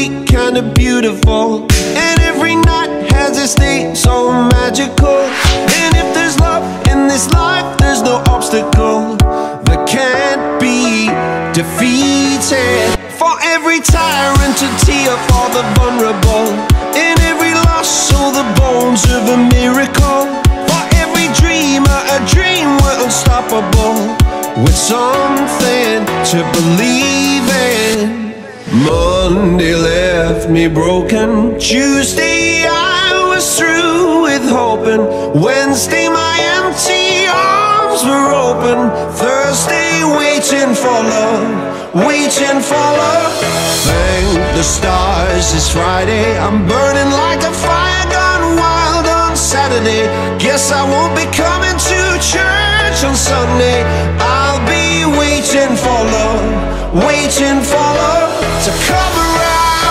be kinda beautiful, and every night has its day so magical. And if there's love in this life, there's no obstacle that can't be defeated. For every tyrant a tear for the vulnerable, in every loss so the bones of a miracle. For every dreamer a dream, we're unstoppable, with something to believe in. Monday left me broken, Tuesday I was through with hoping, Wednesday my empty arms were open, Thursday waiting for love, waiting for love. Thank the stars it's Friday, I'm burning like a fire gone wild on Saturday. Guess I won't be coming to church on Sunday. I'll be waiting for love, waiting for love to come around.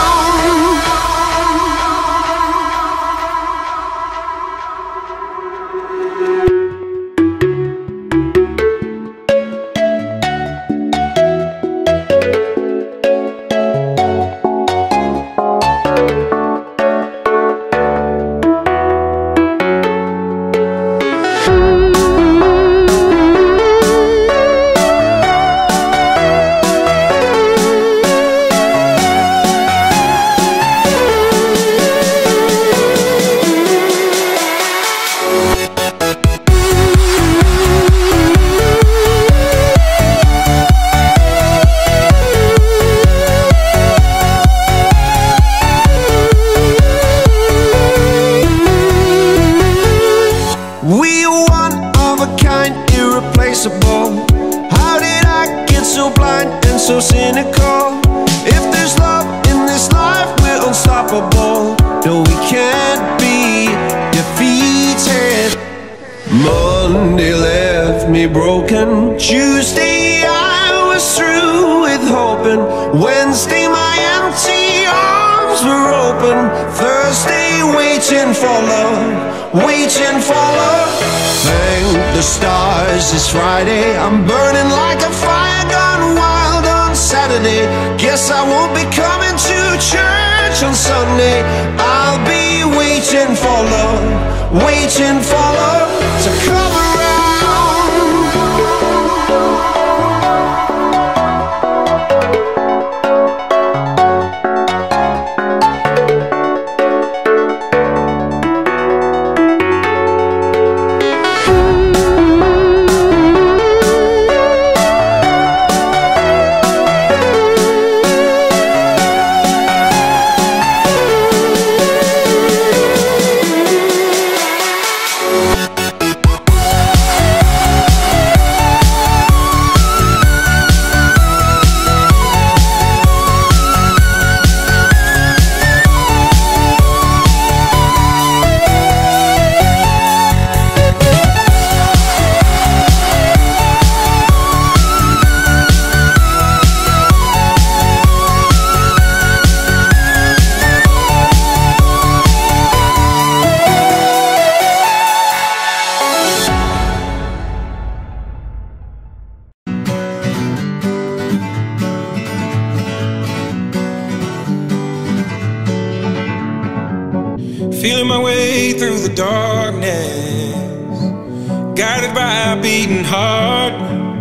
How did I get so blind and so cynical? If there's love in this life, we're unstoppable. No, we can't be defeated. Monday left me broken, Tuesday I was through with hoping, Wednesday my empty arms were open, Thursday waiting for love, waiting for love. Thank the stars it's Friday, I'm burning like a fire gone wild on Saturday. Guess I won't be coming to church on Sunday. I'll be waiting for love, waiting for love to come around. Feeling my way through the darkness, guided by a beating heart.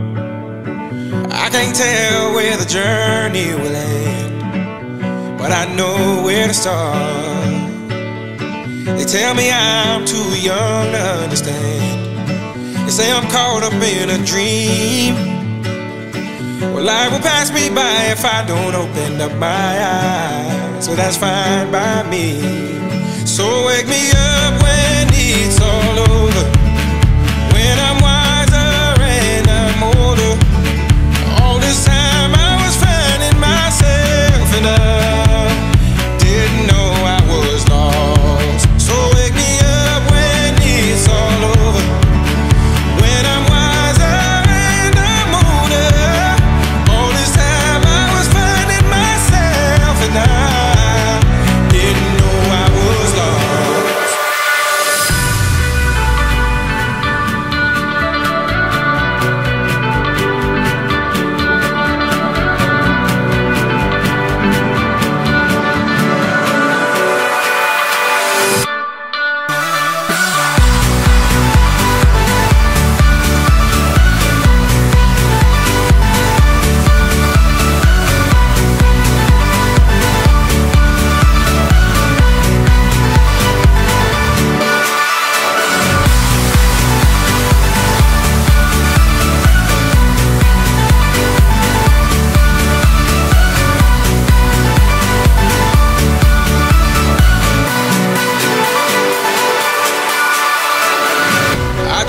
I can't tell where the journey will end, but I know where to start. They tell me I'm too young to understand. They say I'm caught up in a dream. Well, life will pass me by if I don't open up my eyes, so that's fine by me. So wake me up when it's all over, when I'm wiser and I'm older. All this time I was finding myself and I didn't know I was lost. So wake me up when it's all over, when I'm wiser and I'm older. All this time I was finding myself and I didn't know I was lost.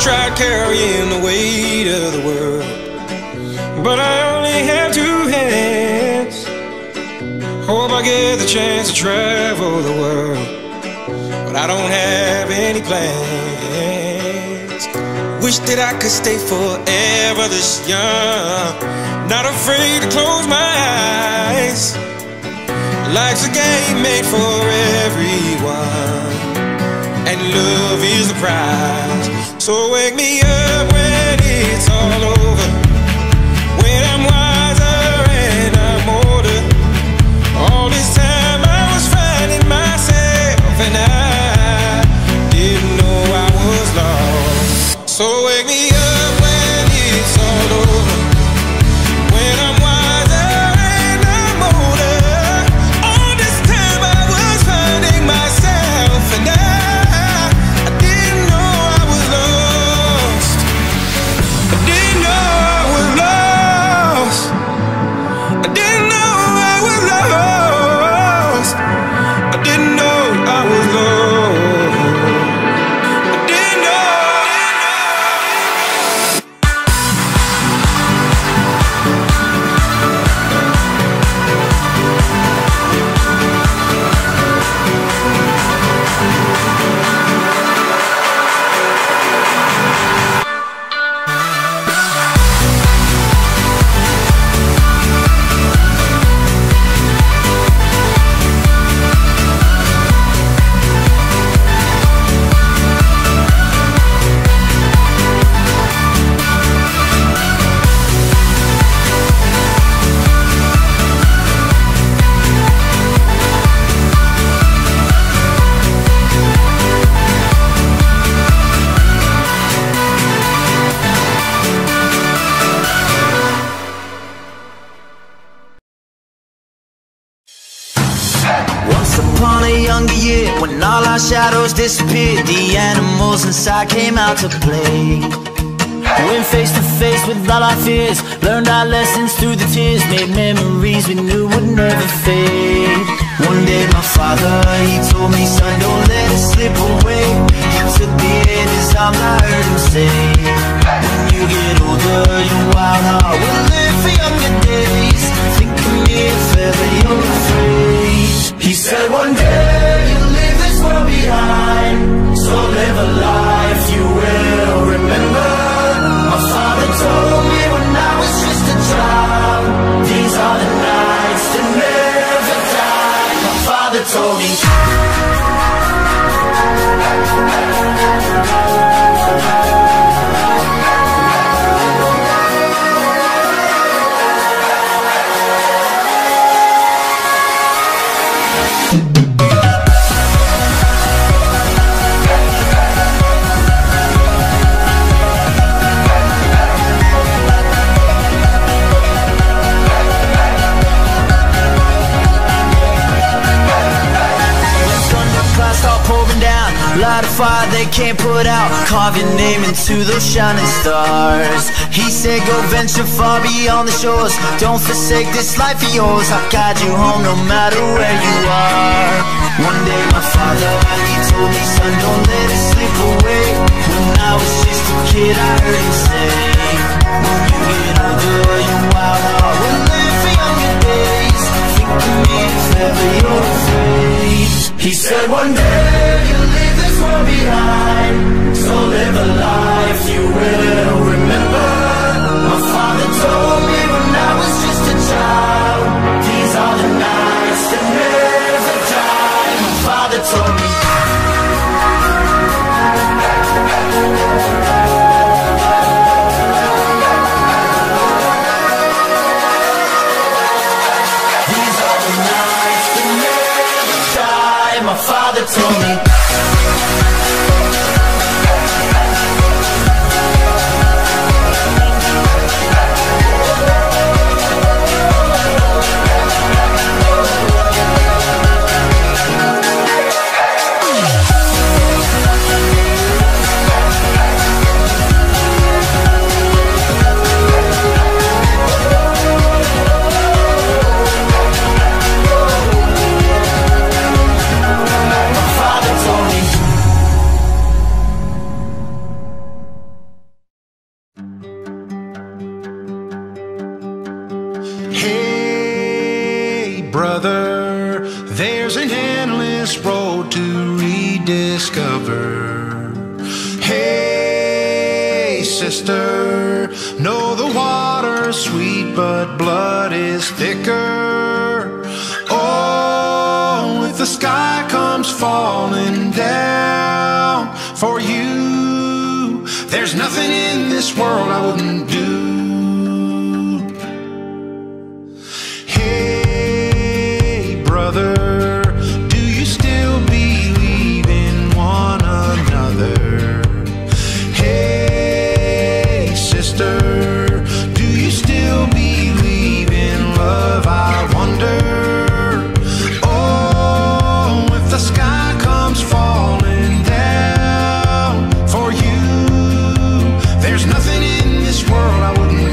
tried carrying the weight of the world, but I only have 2 hands. Hope I get the chance to travel the world, but I don't have any plans. Wish that I could stay forever this young, not afraid to close my eyes. Life's a game made for everyone, and love is the prize. So wake me up when it's all over, when I'm wiser and I'm older. All this time I was finding myself, and I didn't know I was lost. So wake me up when it's all over, when I'm wiser and I'm older. All this time I was finding myself, and I didn't know I was lost. I didn't know I was lost. I didn't know I was lost. I didn't know I was lost. I didn't know. Once upon a younger year, when all our shadows disappeared, the animals inside came out to play. Went face to face with all our fears, learned our lessons through the tears, made memories we knew would never fade. One day my father, he told me, son, don't let it slip away. He took me in his arms, I heard him say, when you get older, your wild heart will live for younger days. Think of me if ever you're afraid. He said one day you'll leave this world behind, so live a life you will remember. My father told me when I was just a child, these are the nights that never die. My father told me. Light a fire they can't put out, carve your name into those shining stars. He said go venture far beyond the shores, don't forsake this life of yours. I'll guide you home no matter where you are. One day my father, he told me, son, don't let it slip away. When I was just a kid I heard him say, when you get older your wild heart will live for younger days. Think of me if ever you're afraid. He said one day you'll leave this world behind, so live a life you will remember. My father told me when I was just a child, these are the nights that never die. My father told me. These are the nights that never die. My father told me. brother, there's an endless road to rediscover. Hey, sister, know the water's sweet, but blood is thicker. Oh, if the sky comes falling down for you, there's nothing in this world I wouldn't do. Hey, brother, do you still believe in one another? Hey, sister, do you still believe in love? I wonder. Oh, if the sky comes falling down for you, there's nothing in this world I wouldn't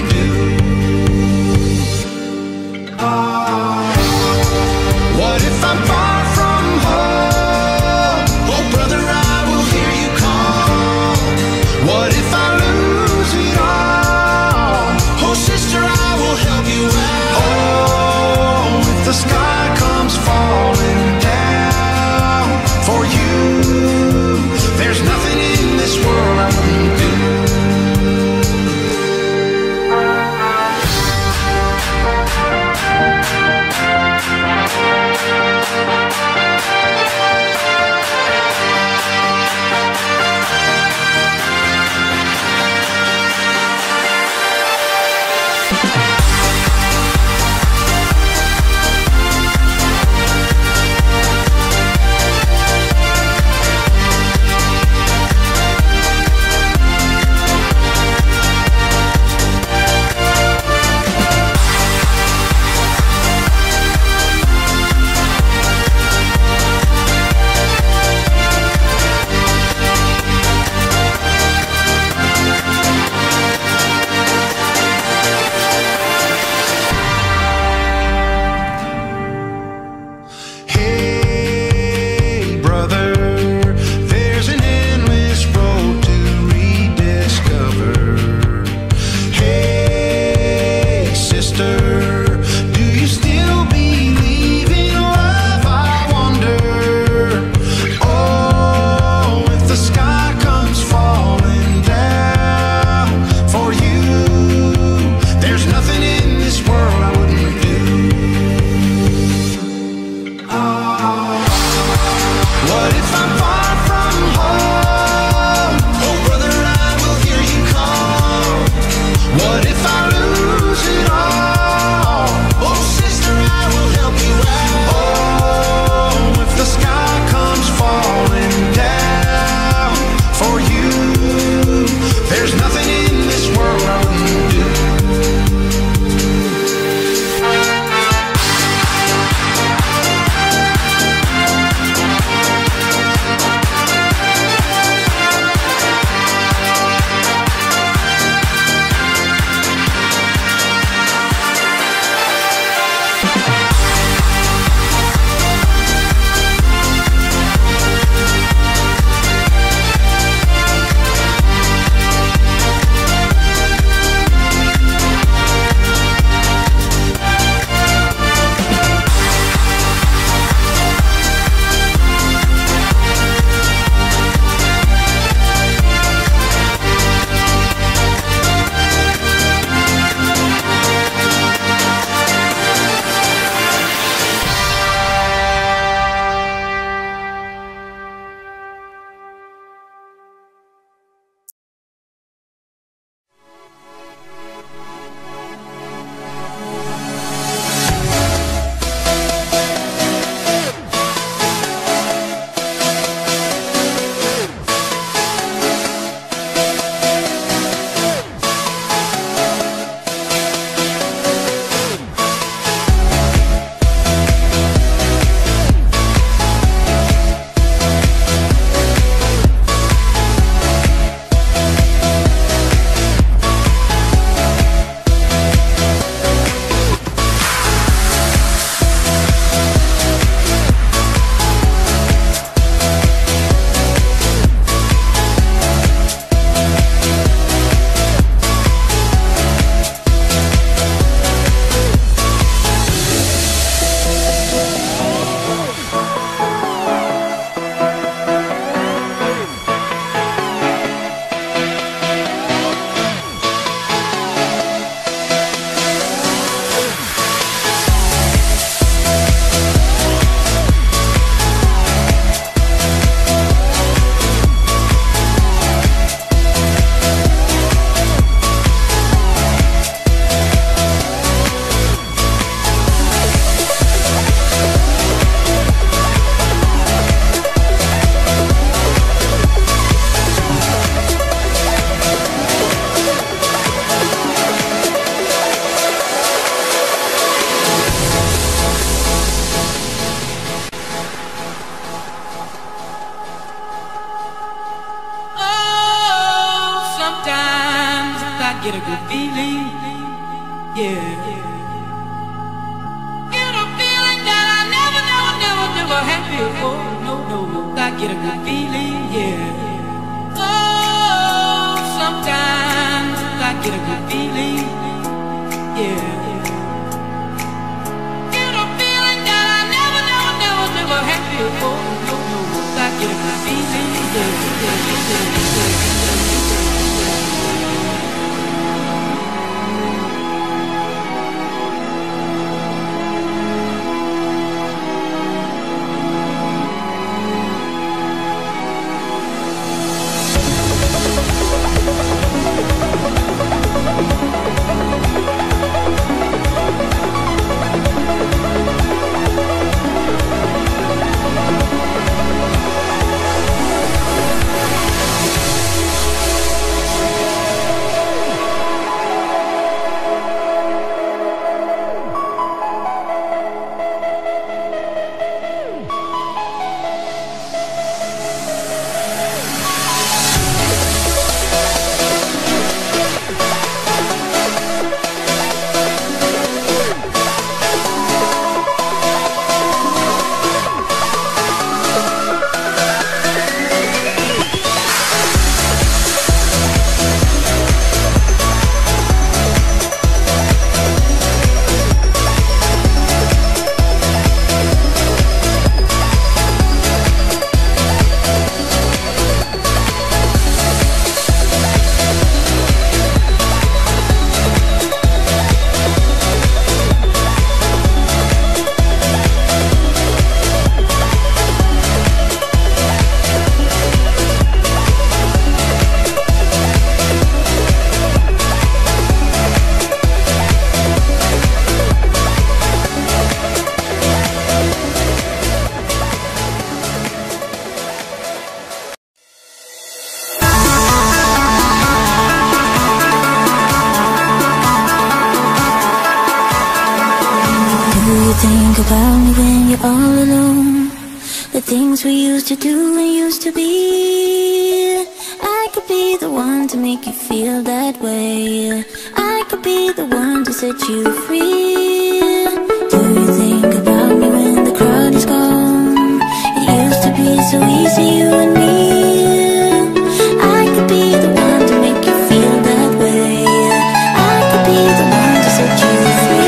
get a good feeling, yeah. Get a feeling that I never had before. No, I get a good feeling, yeah. Oh, sometimes I get a good feeling, yeah. Get a feeling that I never had before. No, I get a good feeling, yeah. Think about me when you're all alone. The things we used to do and used to be. I could be the one to make you feel that way. I could be the one to set you free. Do you think about me when the crowd is gone? It used to be so easy, you and me. I could be the one to make you feel that way. I could be the one to set you free.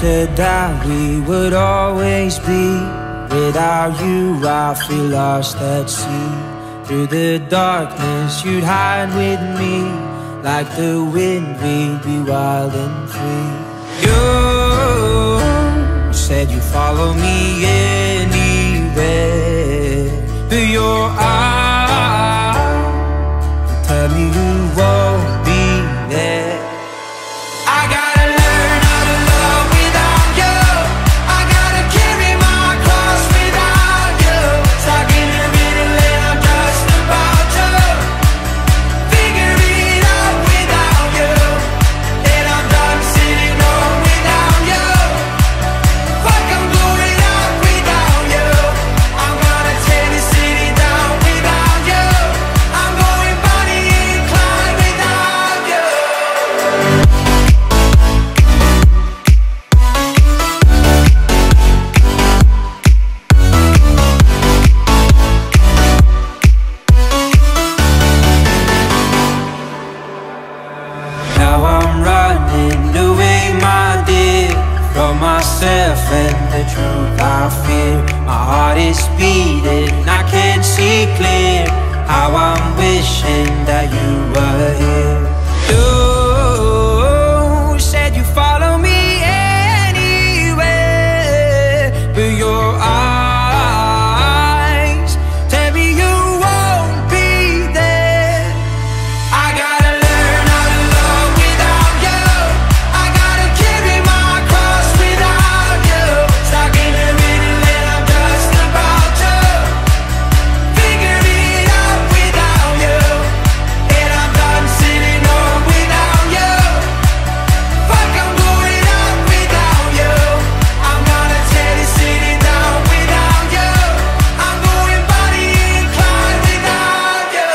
said that we would always be. Without you I feel lost at sea. Through the darkness you'd hide with me. Like the wind we'd be wild and free. You said you'd follow me anywhere. Through your eyes tell me you won't be there. And the truth I fear, my heart is beating, I can't see clear. How I'm wishing that you were here. You said you follow me anywhere, but your eyes tell me you won't be there. I gotta learn how to love without you. I gotta carry my cross without you. Stuck in the middle and I'm just about to figure it out without you. And I'm done sitting home without you. Fuck, I'm going out without you. I'm gonna tear this city down without you. I'm going body inclined without you.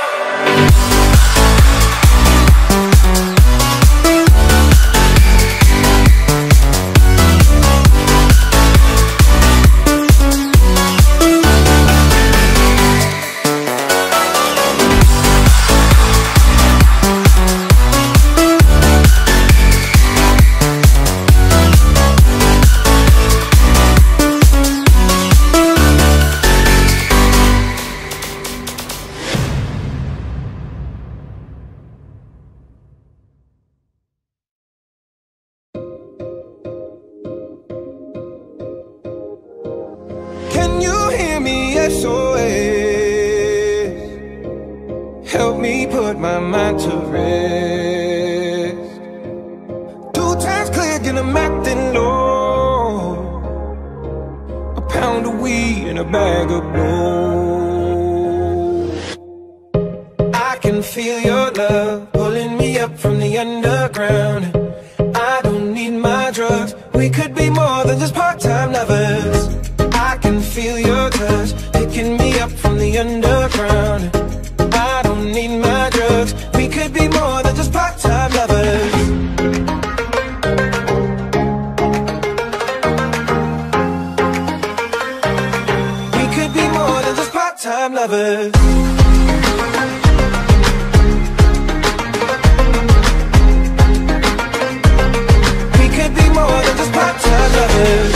Can you hear me? SOS. Help me put my mind to rest. 2 times clear, and I'm acting low. A pound of weed and a bag of blow. I can feel your love pulling me up from the underground. I don't need my drugs. We could be more than just part-time lovers. I can feel your touch picking me up from the underground. I don't need my drugs. We could be more than just part-time lovers. We could be more than just part-time lovers. We could be more than just part-time lovers.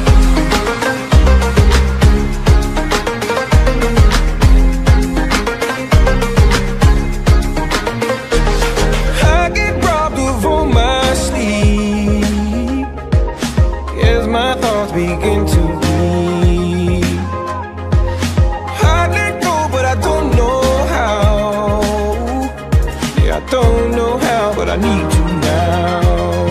Begin to bleed. I let go, but I don't know how. Yeah, I don't know how, but I need you now.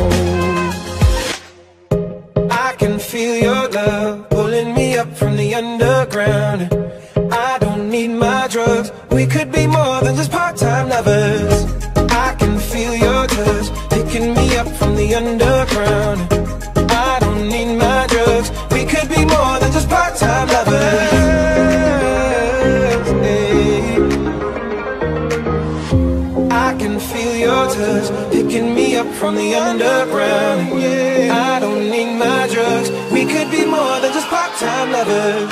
I can feel your love pulling me up from the underground. I don't need my drugs. We could be more than just part-time lovers. I can feel your touch picking me up from the underground. I don't need my drugs. We could be more than just part-time lovers. I can feel your touch picking me up from the underground. I don't need my drugs. We could be more than just part-time lovers.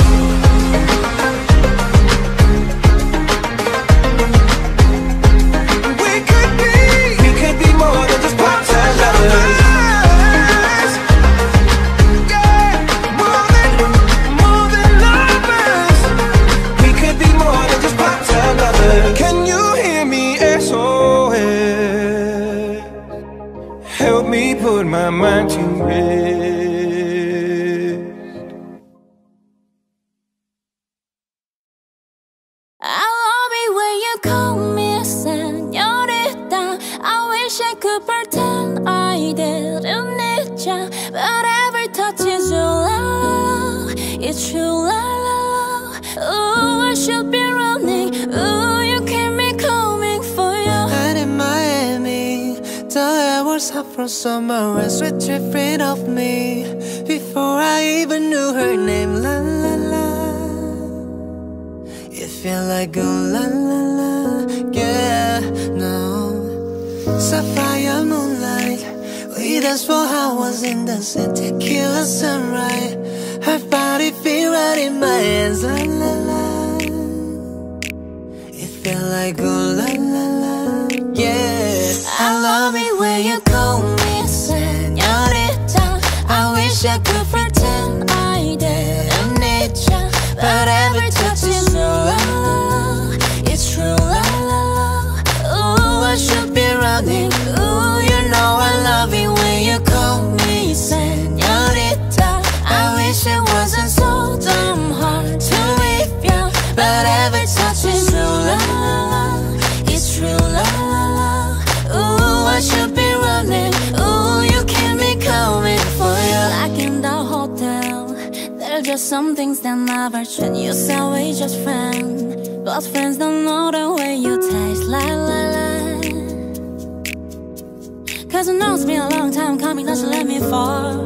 We could be more than just part-time lovers. it's true, la la la. Oh, I should be running. Oh, you keep me coming for you. And in Miami, the air was hot from summer and sweat dripping off me before I even knew her name. La la la. It felt like a la la la. Yeah, no. Sapphire moonlight, we danced for hours in the sun. Tequila sunrise, her body feel right in my hands. La la la. It felt like a la la la. Yeah, I love it when you call me señorita. I wish I could pretend I didn't need ya, but every touch is true, la la la. It's true, la la la. Oh, I should be running. Oh, you know I love it when you call me señorita. I wish it wasn't so damn hard to leave ya, but every touch is true, la la la. It's true, la la la. Oh, I should be running. Oh, you keep me coming for you. Like in the hotel, there's just some things that never change. You say we just friends, but friends don't know the way you taste. La la la. Cause I know it's been a long time coming, don't you let me fall.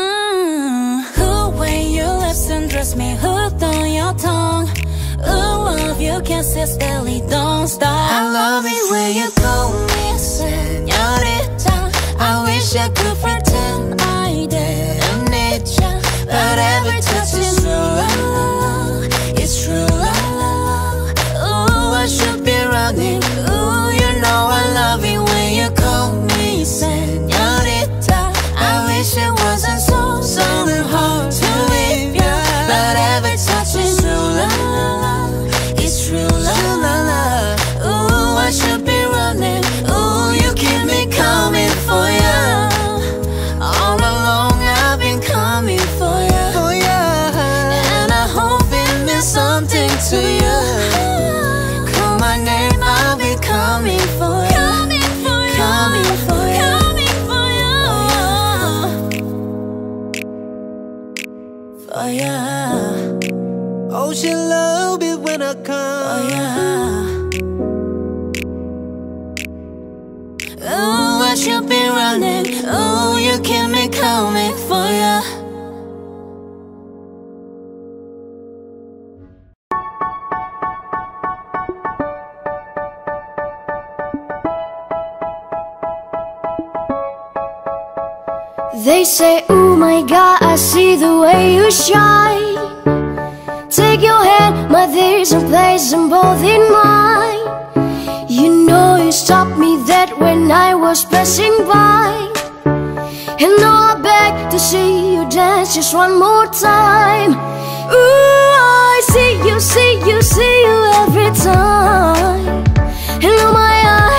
Who way your lips and dress me hooked on your tongue. Ooh, love you kisses steadily, don't stop. I love it when you call me señorita. I wish I could pretend I didn't need ya, but every touch is true, la la la. It's true, la la la. Oh, I should be running. Ooh, you know I love it when you call me señorita. I wish it wasn't so damn hard to leave ya, but every touch is true, la la la. It's true, la la la. Ooh, I should be running. Ooh, you keep me coming for ya. All along I've been coming for ya. oh yeah. And I hope it means something to you. Call my name, I'll be coming for you. Coming for you. Coming for you. Coming for you. For you. Oh, she love it when I come. For you. Oh, I should be running. Oh, you keep me coming for you. They say, oh my God, I see the way you shine. Take your hand, my there's and place them both in mine. You know you stopped me dead when I was passing by. And now I beg to see you dance just one more time. Ooh, I see you, see you, see you every time. And oh my,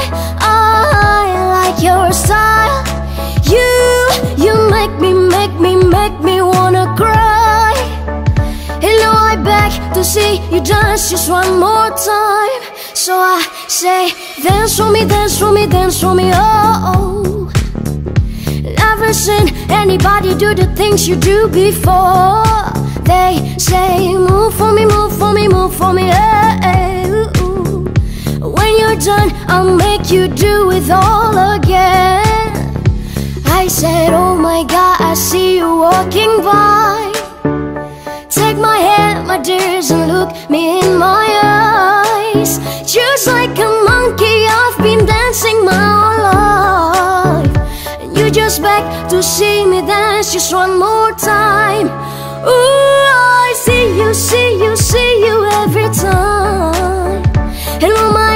I like your style. You make me wanna cry. And now I beg to see you dance just one more time. So I say, dance for me, dance for me, dance for me, oh, oh. Never seen anybody do the things you do before. They say, move for me, move for me, move for me, hey, hey, ooh, ooh. When you're done, I'll make you do it all again. I said, oh my God, I see you walking by. Take my hand, my dears, and look me in my eyes. Just like a monkey, I've been dancing my whole life. And you just beg to see me dance just one more time. Ooh, I see you, see you, see you every time. And oh my,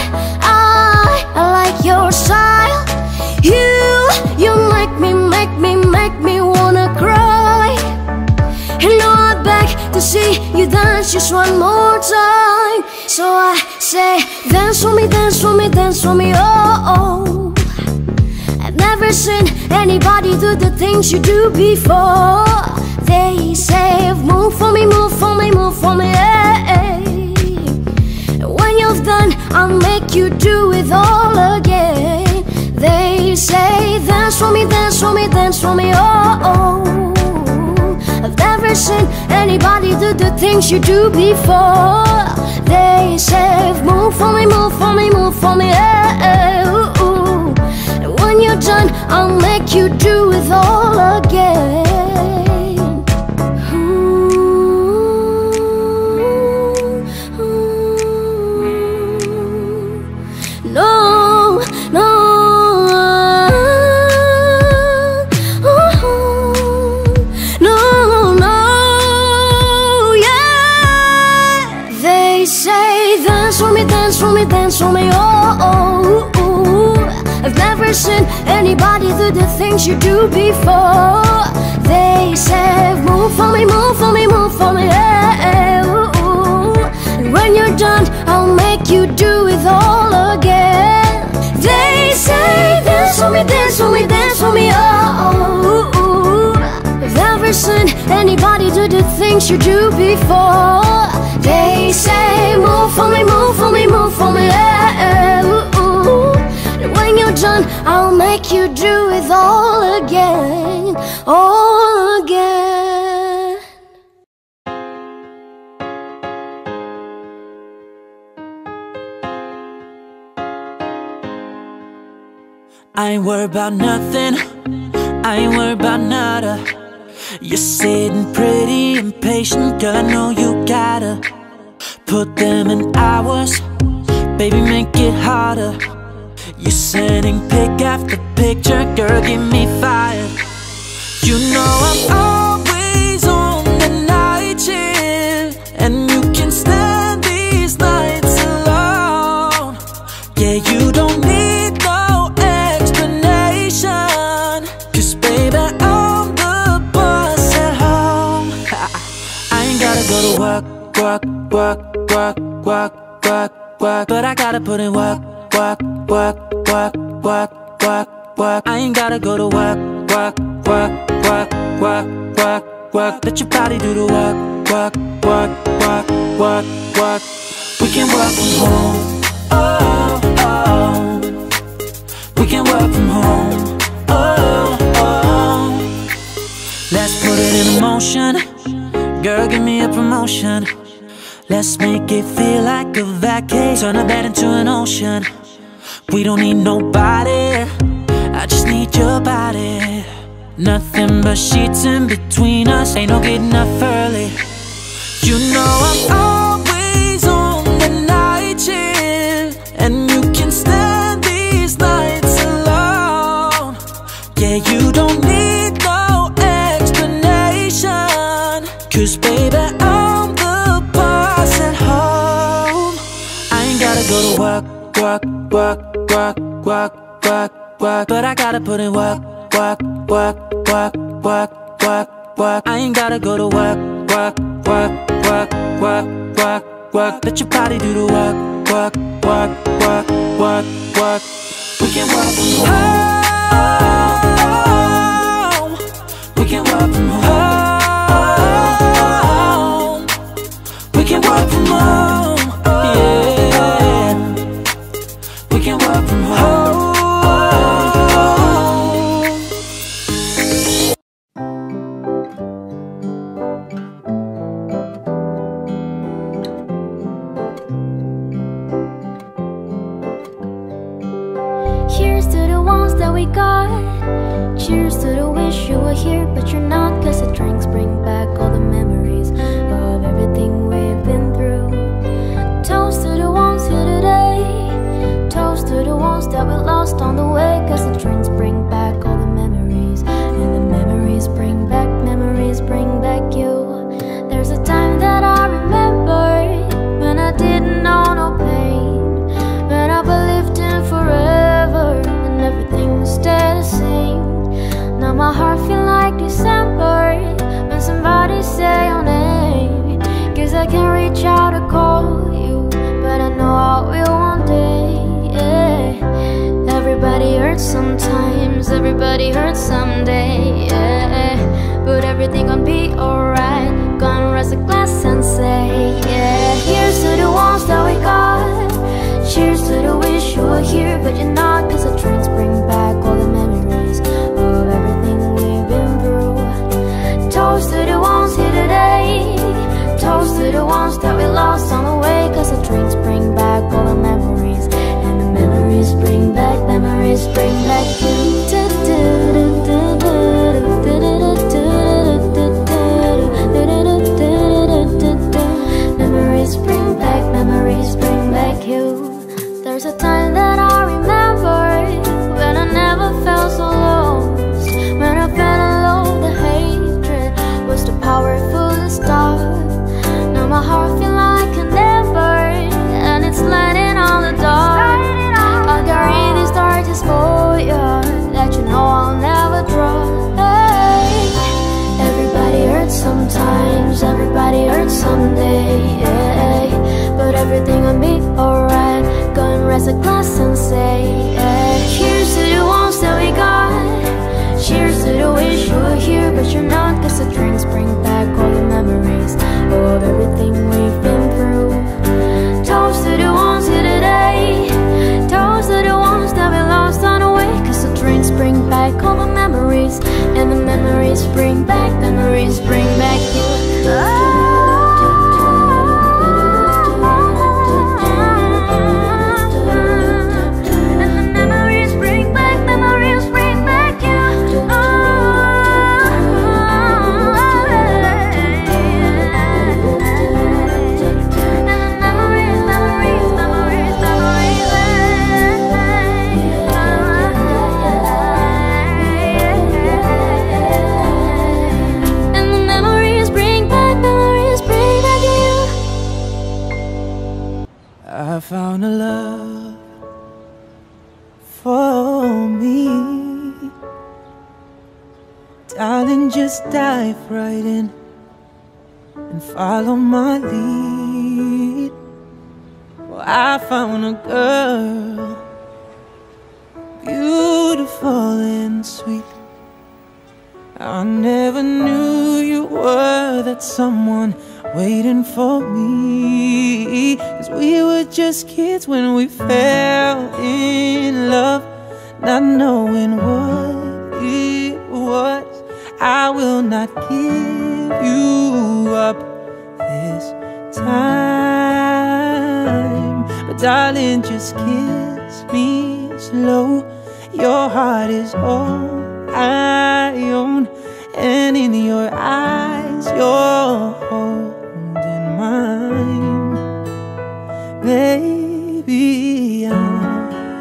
I like your style. You make me wanna cry. And now I beg to see you dance just one more time. So I say, dance for me, dance for me, dance for me, oh, oh. I've never seen anybody do the things you do before. They say, move for me, move for me, move for me, hey, hey. When you've done, I'll make you do it all again. They say, dance for me, dance for me, dance for me, oh, oh. I've never never seen anybody do the things you do before. They say, move for me, move for me, move for me, yeah, ooh, ooh. And when you're done, I'll make you do it all again. No, no, no, no, yeah. They say dance for me, dance for me, dance for me, oh, oh, oh. I've never seen anybody do the things you do before. They say move for me, move for me, move for me, yeah, ooh, ooh. And when you're done, I'll make you do it all again. They say dance for me, dance for me, dance for me, oh, oh, oh. I've never seen anybody do the things you do before. They say move for me, move for me, move for me, yeah, ooh, ooh. And when you're done, I'll make you do it all again, all again. I ain't worried about nothing, I ain't worried about nada. You're sitting pretty impatient, girl, I know you gotta put them in hours, baby, make it harder. You're sending pic after picture, girl, give me fire. You know I'm always on the night shift, and you can stand these nights alone. Yeah, you don't need no explanation, 'cause baby, I'm the boss at home. I ain't gotta go to work, work, work, work, work, work, work, but I gotta put in work, work, work, work, work, work, work. I ain't gotta go to work, work, work, work, work, work, work. Let your body do the work, work, work, work, work, work. We can work from home, oh, oh. We can work from home, oh, oh. Let's put it in motion, girl, give me a promotion. Let's make it feel like a vacation, turn a bed into an ocean. We don't need nobody, I just need your body. Nothing but sheets in between us, ain't no getting up early. You know I'm always on the night shift, and you can stand these nights alone. Yeah, you don't need no explanation, 'cause baby, I'm the boss at home. I ain't gotta go to work, work, work, work, work, work, work, but I gotta put in work, work, work, work, work, work, work. I ain't gotta go to work, work, work, work, work, work, work. Let your body do the work, work, work, work, work, work. We can work from home. We can work from home. We can work from home. Yeah. We can work from home. Here's to the ones that we got. Cheers to the wish you were here, but you're not. 'Cause the drinks bring back all the memories of everything we've been through. Toast to the ones here today. Toast to the ones that we lost on the way. 'Cause the drinks bring back all the memories, and the memories bring back you. There's a time that I remember when I didn't know no pain, when I believed in forever and everything would stay the same. Now my heart feel like December when somebody say your name. 'Cause I can't reach out to call you, but I know I will one day, yeah. Everybody hurts sometimes, everybody hurts someday, yeah. But everything gon' be alright. Gonna raise a glass and say, yeah. Here's to the ones that we got. Cheers to the wish you were here, but you're not. 'Cause the drinks bring back all the memories of everything we've been through. Toast to the ones here today. to the ones that we lost on the way, 'cause the drinks bring back all the memories, and the memories bring back you. Memories bring back you. There's a time that I remember when I never felt so lost, when I felt alone, the hatred was too powerful to stop. Now my heart feels like an ember, and it's lighting on the dark. I'll carry these torches for you, that you know I'll never drop. Hey, everybody hurts sometimes, everybody hurts someday, yeah. But everything will be alright. Go and raise a glass and say, yeah. Cheers to the ones that we got. Cheers to the wish you were here, but you're not, 'cause the drinks bring back all the memories of everything we've been through. Toast to the ones here today. Toast to the ones that we lost on the way, 'cause the drinks bring back all the memories, and the memories bring back you. I found a love for me. Darling, just dive right in and follow my lead. Well, I found a girl, beautiful and sweet. I never knew you were that someone waiting for me, 'cause we were just kids when we fell in love, not knowing what it was. I will not give you up this time, but darling, just kiss me slow. Your heart is all I own, and in your eyes you're holding mine. Baby, I'm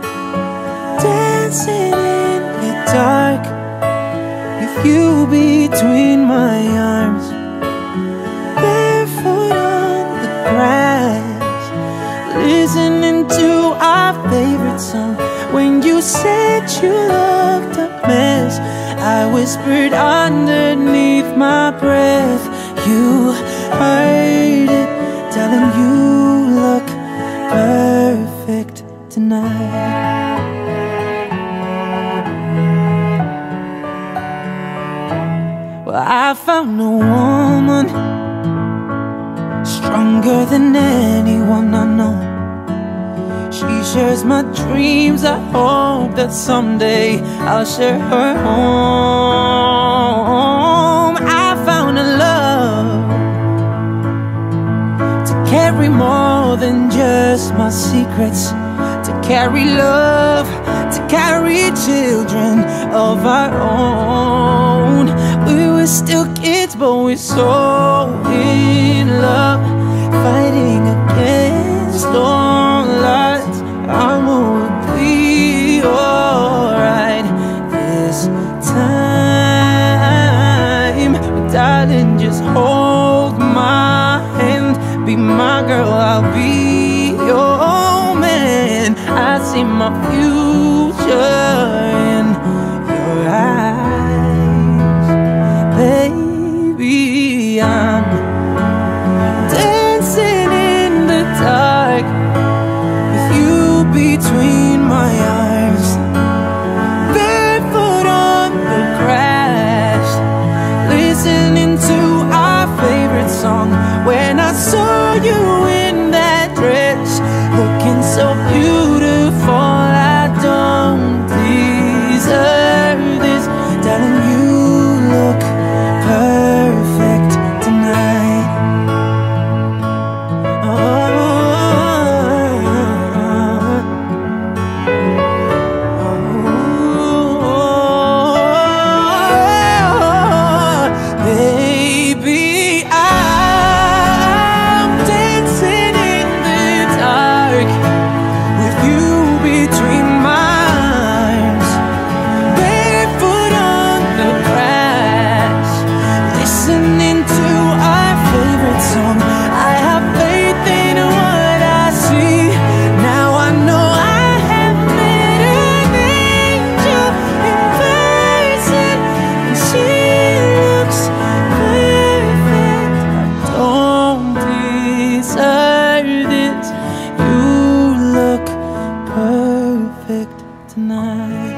dancing in the dark with you between my arms, barefoot on the grass, listening to our favorite song. When you said you loved a mess, I whispered underneath my breath. You heard it, darling, you look perfect tonight. Well, I found a woman stronger than anyone I know. She shares my dreams. I hope that someday I'll share her home. I found a love to carry more than just my secrets, to carry love, to carry children of our own. We were still kids, but we're so in love, fighting against all odds. I'm gonna be alright this time. But darling, just hold my hand, be my girl, I'll be your man. I see my future in your eyes. Baby, I'm dancing in the dark with you between my arms, barefoot on the grass, listening to our favorite song. When I saw you in that dress, looking so beautiful, I don't deserve this. Darling, you look perfect tonight. deserve this. You look perfect tonight.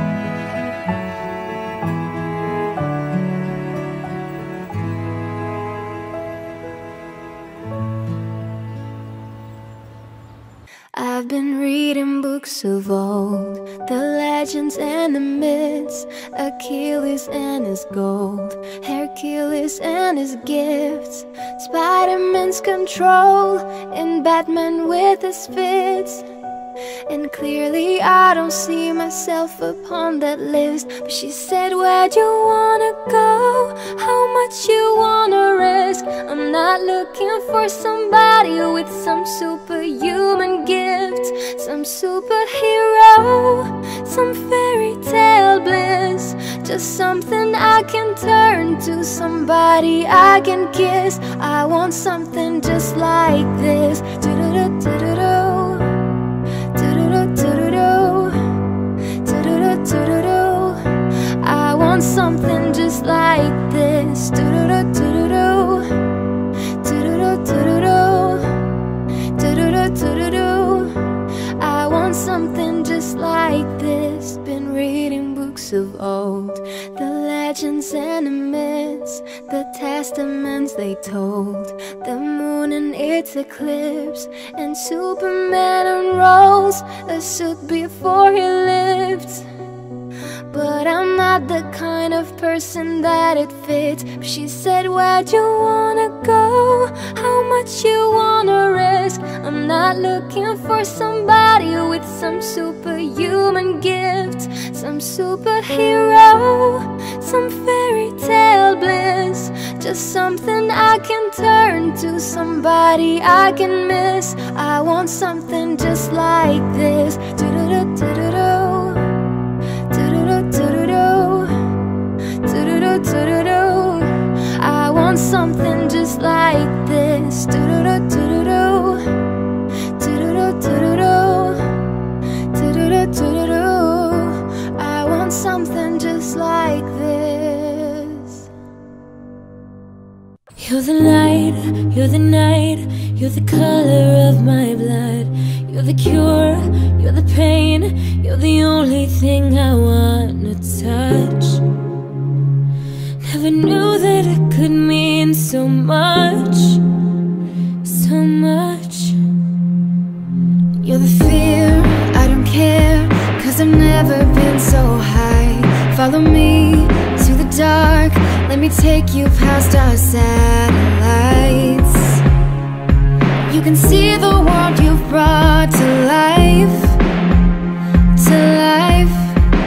I've been reading books of old, the legends and the myths, Achilles and his gold, Hercules and his gifts, Spider-Man's control, and Batman with his fits. And clearly I don't see myself upon that list. But she said, where'd you wanna go? How much you wanna risk? I'm not looking for somebody with some superhuman gifts, some superhero, some fairy tale bliss. Just something I can turn to, somebody I can kiss. I want something just like this. Do-do-do-do-do-do. I want something just like this. I want something just like this. Been reading books of old, the legends and the myths, the testaments they told, the moon and its eclipse, and Superman unrolls a suit before he lived. But I'm not the kind of person that it fits. But she said, where'd you wanna go? How much you wanna risk? I'm not looking for somebody with some superhuman gift, some superhero, some fairy tale bliss. Just something I can turn to, somebody I can miss. I want something just like this. Do-do-do-do-do-do. I want something just like this. I want something just like this. You're the light, you're the night, you're the color of my blood. You're the cure, you're the pain, you're the only thing I wanna touch. Never knew that it could mean so much, so much. You're the fear, I don't care, 'cause I've never been so high. Follow me to the dark, let me take you past our satellites. You can see the world you've brought to life, to life.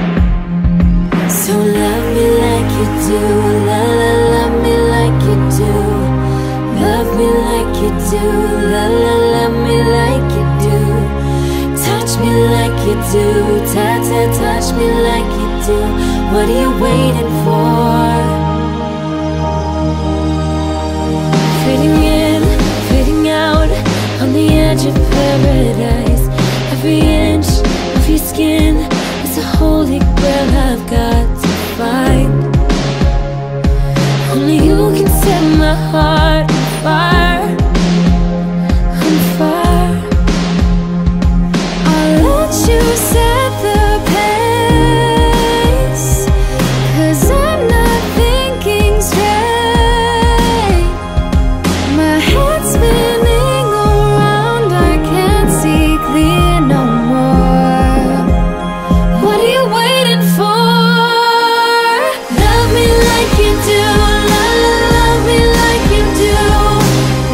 So love me like you do, la la, love me like you do. Love me like you do, la la, love me like you do. Touch me like you do, ta ta, touch me like you do. What are you waiting for? Fading in, fading out, on the edge of paradise. Every inch of your skin is a holy grail I've got to find. Only you can set my heart on fire, on fire. I'll let you set the pace, 'cause I'm not thinking straight. My head's spinning around, I can't see clear no more. What are you waiting for? Love me like you do, la la, love me like you do.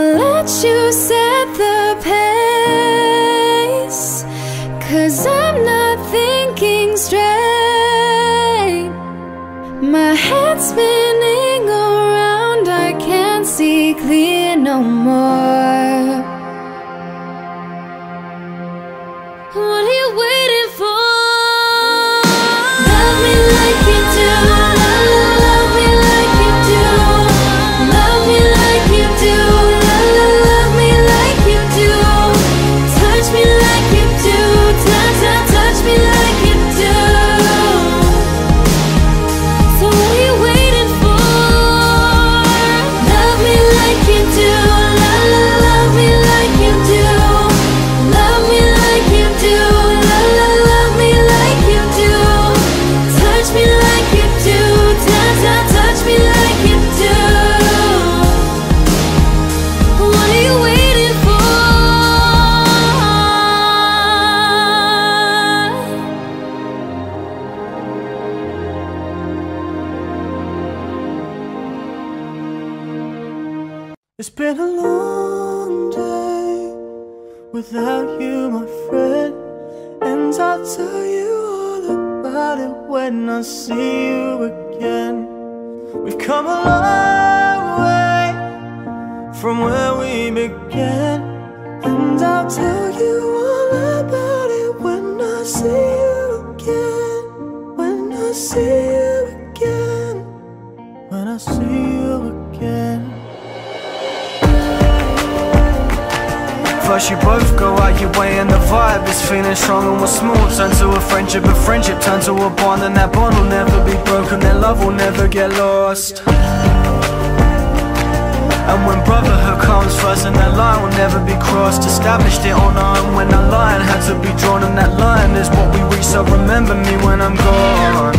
I'll let you set the pace, 'cause I'm not thinking straight. My head's spinning around, I can't see clear no more. What are you waiting for? Love me like you do, love me like you do, love me like you do, love me like you do, touch me like you do, touch me like you do. So what are you waiting for? Love me like you do, love me like you do, love me like you do, love me like you do, touch me like you do, touch me like you do. What are you waiting for? It's been a long day without you, my friend, and I'll tell you all about it when I see you again. We've come a long way from where we began, and I'll tell you all about it when I see you again. When I see you again. When I see you again. First you both go out your way and the vibe is feeling strong and we're smooth. Turn to a friendship turn to a bond, and that bond will never be broken, that love will never get lost. And when brotherhood comes first and that line will never be crossed, established it on our own when that line had to be drawn, and that line is what we reach, so remember me when I'm gone.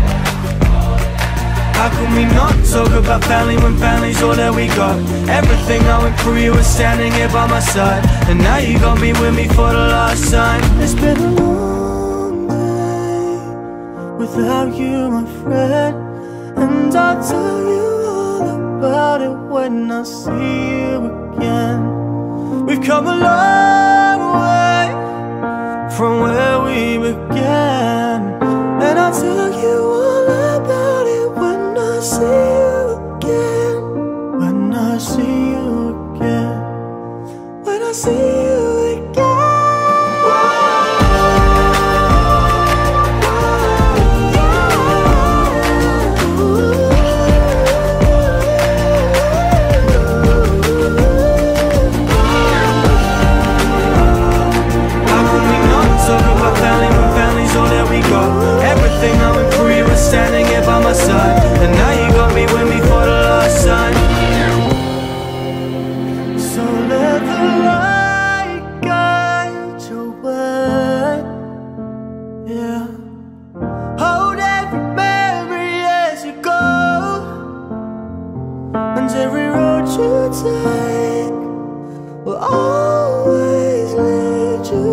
How can we not talk about family when family's all that we got? Everything I went through, you were standing here by my side, and now you gon' be with me for the last time. It's been a long day without you, my friend, and I'll tell you all about it when I see you again. We've come a long way from where we began, and I'll tell you all about it when I see you again. When I see you again. When I see you again. How can we not talk about family when family's all that we got? Everything I went through, you were standing here by my side, and now you gon' be with me for the last time. So let the light guide your way. Yeah. Hold every memory as you go, and every road you take will always lead you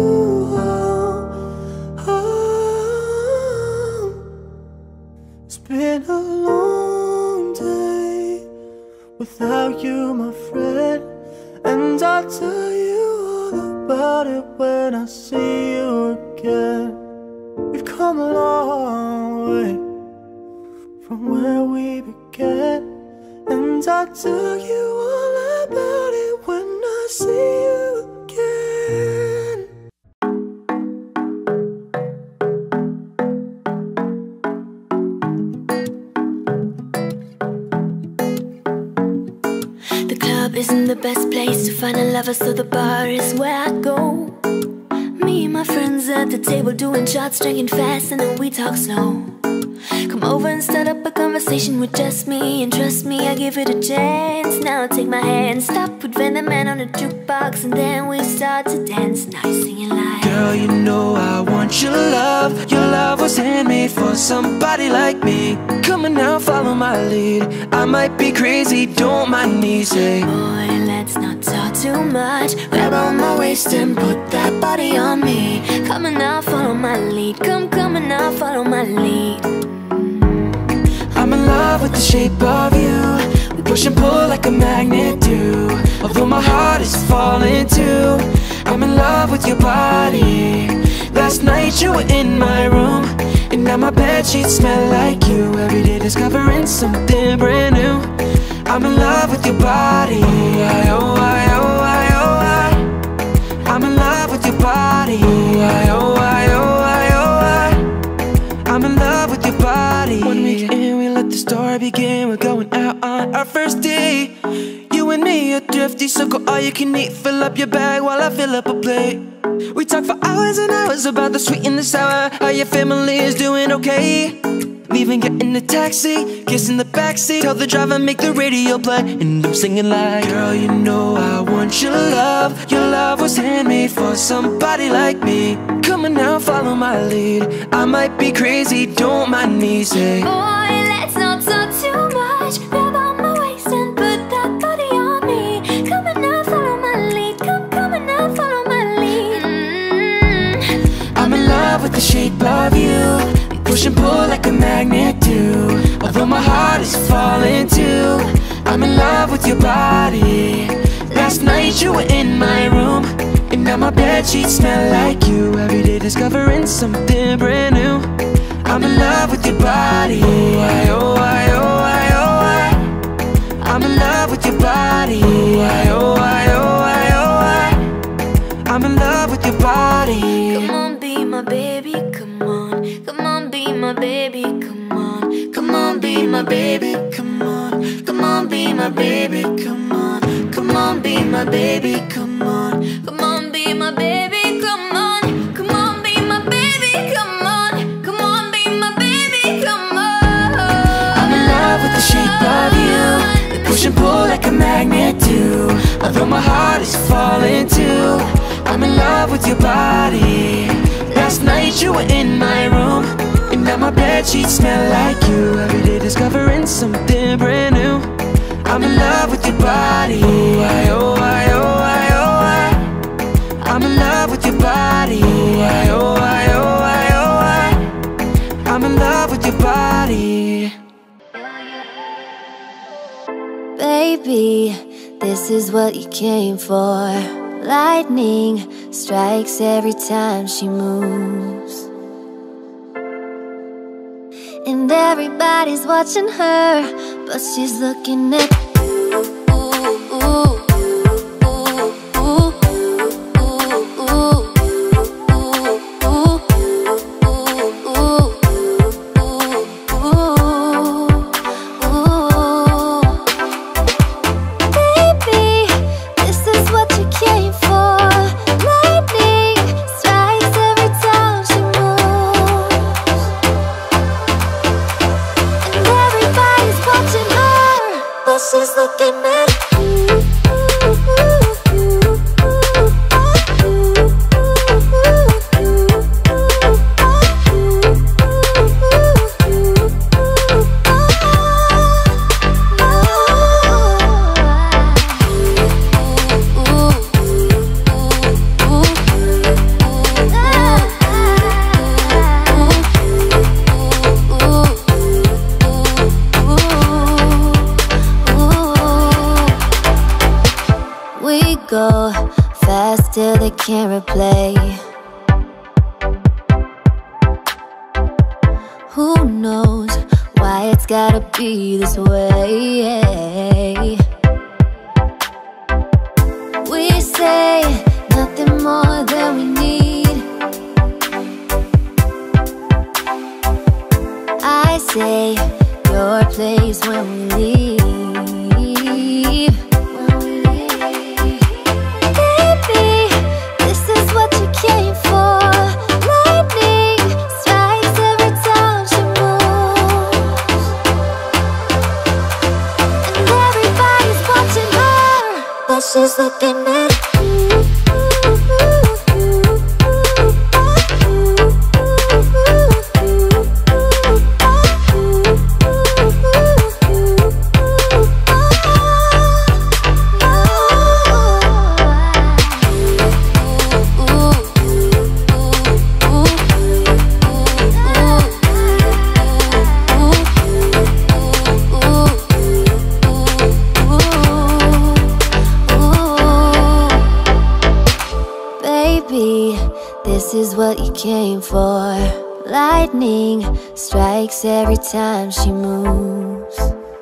home. It's been a long day without you, my friend, and I'll tell you all about it when I see you again. We've come a long way from where we began, and I'll tell you all about it when I see you again. The club isn't the best place to find a lover, so the bar is where I go. Me and my friends at the table doing shots, drinking fast, and then we talk slow. Come over and start up a conversation with just me, and trust me, I give it a chance. Now take my hand, stop, put Van the Man on the jukebox, and then we start to dance. Now you're singing like, girl, you know I want your love. Your love was handmade for somebody like me. Come on now, follow my lead. I might be crazy, don't mind me. Say, boy, let's not talk too much. Grab on my waist and put that body on me. Come on now, follow my lead. Come on now, follow my lead. I'm in love with the shape of you. We push and pull like a magnet do. although my heart is falling too. I'm in love with your body. Last night you were in my room, and now my bedsheets smell like you. Every day discovering something brand new. I'm in love with your body. I'm in love with your body. I'm in love with your body. 1 week in, we let the story begin. We're going out on our first date. You and me are thrifty, so go all you can eat. Fill up your bag while I fill up a plate. We talk for hours and hours about the sweet and the sour. How your family is doing okay. Leaving, get in the taxi, kiss in the backseat. Tell the driver, make the radio play, and I'm singing like, girl, you know I want your love. Your love was handmade for somebody like me. Come on now, follow my lead. I might be crazy, don't mind me. Say, boy, let's not talk too much. Grab on my waist and put that body on me. Come on now, follow my lead. Come on now, follow my lead. I'm in love with the shape of you. Push and pull like a magnet do, although my heart is falling too. I'm in love with your body. Last night you were in my room, and now my bedsheets smell like you. Every day discovering something brand new. I'm in love with your body. I'm in love with your body. I'm in love with your body. Come on, be my baby, come on. Come on, be my baby, come on. Come on, be my baby, come on. Come on, be my baby, come on. Come on, be my baby, come on. Come on, be my baby, come on. Come on, be my baby, come on. Come on, be my baby, come on. I'm in love with the shape of you. We push and pull like a magnet do, although my heart is falling too. I'm in love with your body. Last night you were in my room, and now my bedsheets smell like you. Every day discovering something brand new. I'm in love with your body. I'm in love with your body. I'm in love with your body. Baby, this is what you came for. Lightning strikes every time she moves, and everybody's watching her, but she's looking at she's looking at go fast till they can't replay. Who knows why it's gotta be this way? We say nothing more than we need. I say your place when we leave. She's looking at ooh. this is what you came for. Lightning strikes every time she moves.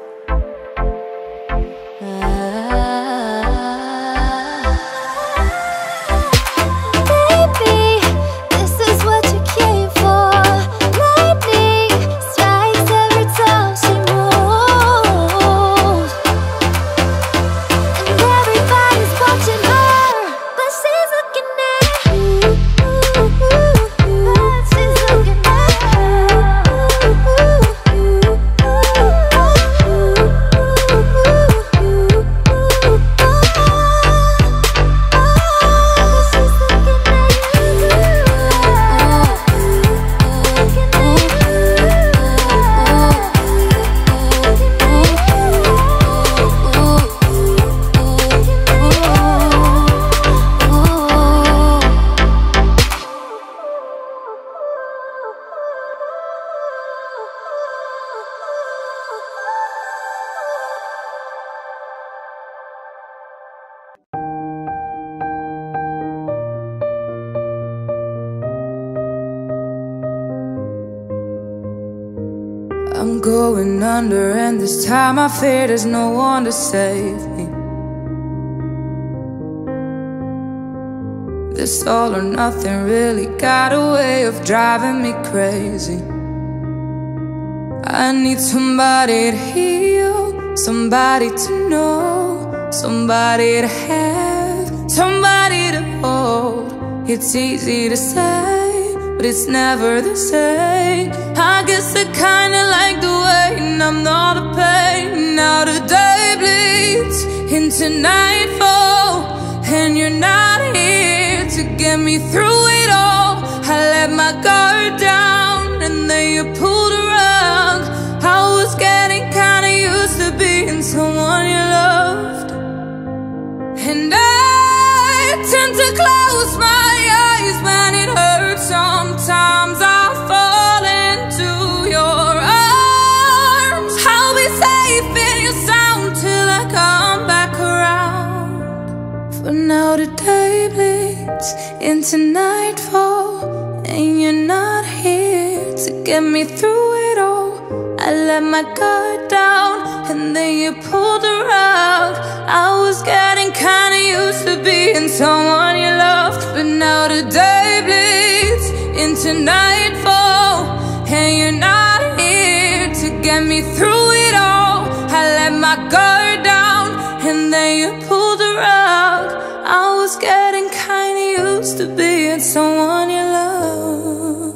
I'm going under, and this time I fear there's no one to save me. This all or nothing really got a way of driving me crazy. I need somebody to heal, somebody to know, somebody to have, somebody to hold. It's easy to say, but it's never the same. I guess I kinda like the way I'm not a pain. Now the day bleeds into nightfall, and you're not here to get me through it all. I let my guard down, and then you pulled a rug. I was getting kinda used to being someone you loved, and I tend to close my eyes when it hurts. Sometimes I fall into your arms. I'll be safe in your sound till I come back around. For now the day bleeds into nightfall, and you're not here to get me through it all. I let my guard down, and then you pulled the rug. I was getting kinda used to being someone you loved, but now the day bleeds into nightfall, and you're not here to get me through it all. I let my guard down, and then you pulled the rug. I was getting kinda used to being someone you loved.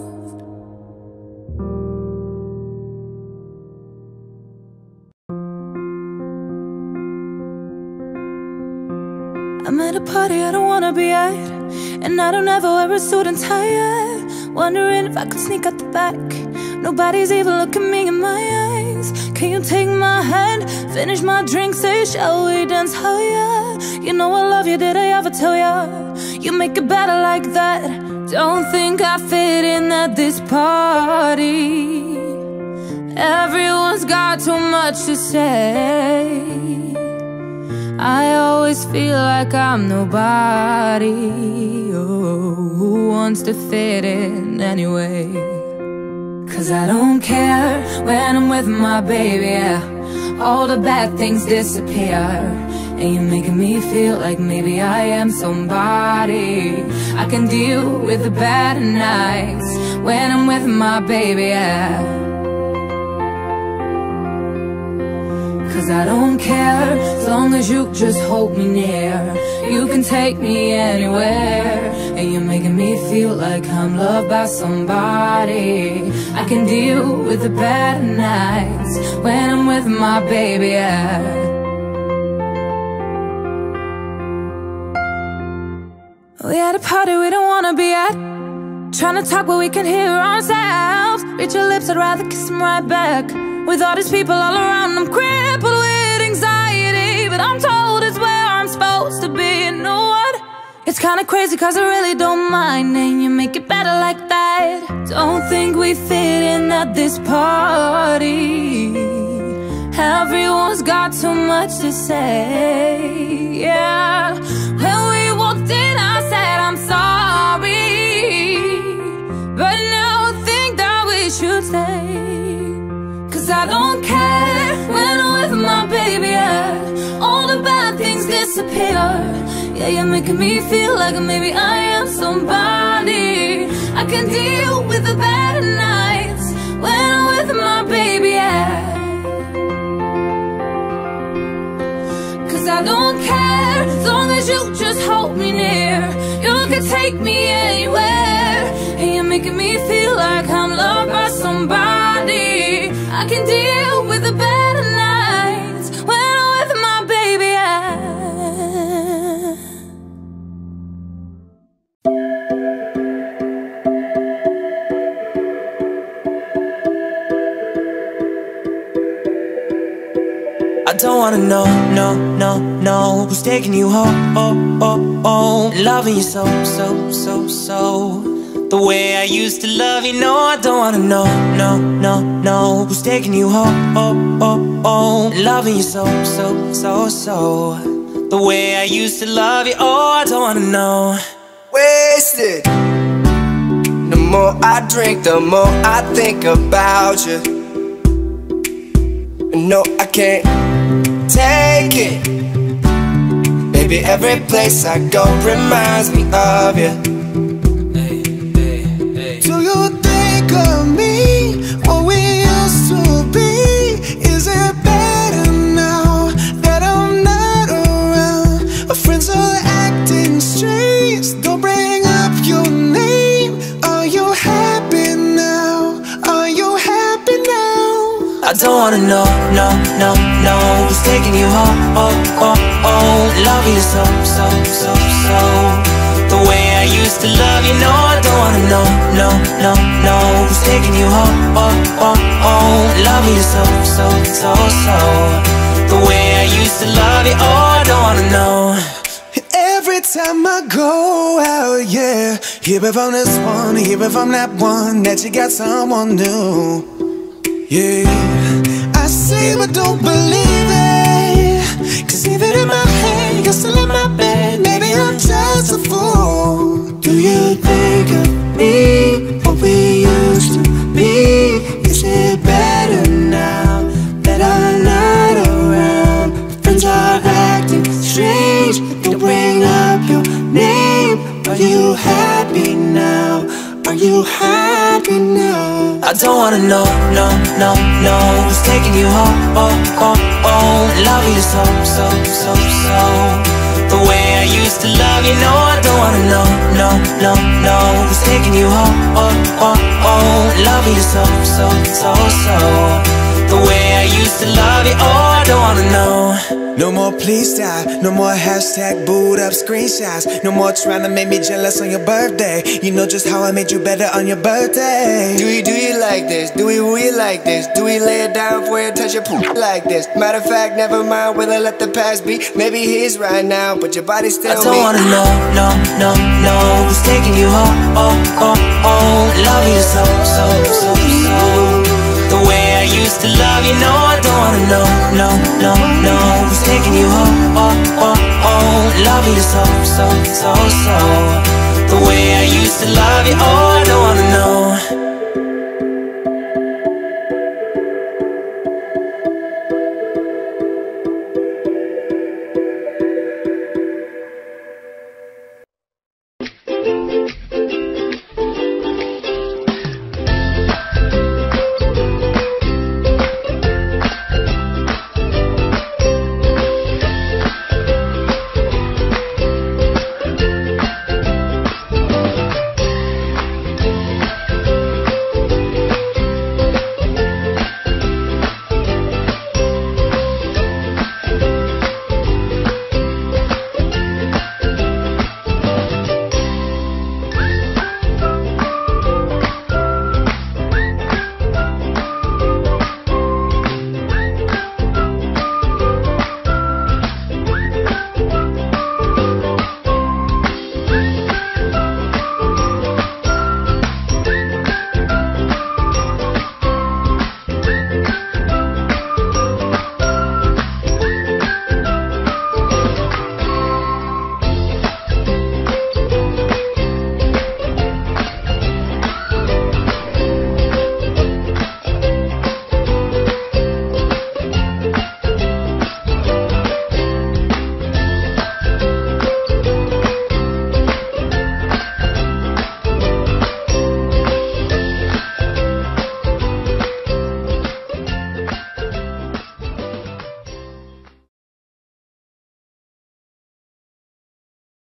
I'm at a party I don't wanna be at, and I don't ever wear a suit and tie. Wondering if I could sneak out the back. Nobody's even looking me in my eyes. Can you take my hand, finish my drink, say shall we dance, oh yeah. You know I love you, did I ever tell ya? You make it better like that. Don't think I fit in at this party. Everyone's got too much to say. I always feel like I'm nobody. Oh, who wants to fit in anyway? 'Cause I don't care when I'm with my baby, yeah. All the bad things disappear, and you're making me feel like maybe I am somebody. I can deal with the bad nights when I'm with my baby, yeah. 'Cause I don't care, as long as you just hold me near. You can take me anywhere, and you're making me feel like I'm loved by somebody. I can deal with the bad nights when I'm with my baby, yeah. We at a party we don't wanna be at, trying to talk but we can hear ourselves. Reach your lips, I'd rather kiss them right back. With all these people all around, I'm crippled with anxiety, but I'm told it's where I'm supposed to be. You know what? It's kinda crazy 'cause I really don't mind, and you make it better like that. Don't think we fit in at this party. Everyone's got so much to say, yeah. When we walked in, I said I'm sorry. Yeah, you're making me feel like maybe I am somebody. I can deal with the better nights when I'm with my baby, yeah. Cause I don't care as long as you just hold me near. You can take me anywhere, and you're making me feel like I'm loved by somebody. I can deal with the better nights when I'm with my baby, yeah. I don't wanna know, no, who's taking you home, loving you so, the way I used to love you. No, I don't wanna know, no, who's taking you home, loving you so, the way I used to love you. Oh, I don't wanna know. Wasted. The more I drink, the more I think about you. No, I can't take it. Baby, every place I go reminds me of you. Do you think of me, what we used to be? Is it better now that I'm not around? Our friends are acting strange, don't bring up your name. Are you happy now? Are you happy now? I don't wanna know, no, who's taking you home, loving you so, the way I used to love you. No, I don't wanna know, no, who's taking you home, loving you so, the way I used to love you. Oh, I don't wanna know. Every time I go out, yeah, hear it from this one, hear it from that one, that you got someone new. Yeah, I say but don't believe it, cause even in my head, you're still in my bed. Maybe I'm just a fool. Do you think of me, what we used to be? Is it better now that I'm not around? Friends are acting strange, don't bring up your name. Are you happy now? Are you happy now? I don't wanna know, no, who's taking you home, loving you so, the way I used to love you. No, I don't wanna know, no, who's taking you home, loving you so, the way I used to love you. Oh, I don't wanna know. No more please stop, no more hashtag boot up screenshots. No more trying to make me jealous on your birthday. You know just how I made you better on your birthday. Do you like this? Do we like this? Do we lay it down for you, touch your poop like this? Matter of fact, never mind, will I let the past be? Maybe he's right now, but your body's still me. I don't wanna know, no, who's taking you home, loving you so, the way I used to love you. No, I don't wanna know, no, who's taking you home, loving you so, the way I used to love you. Oh, I don't wanna know.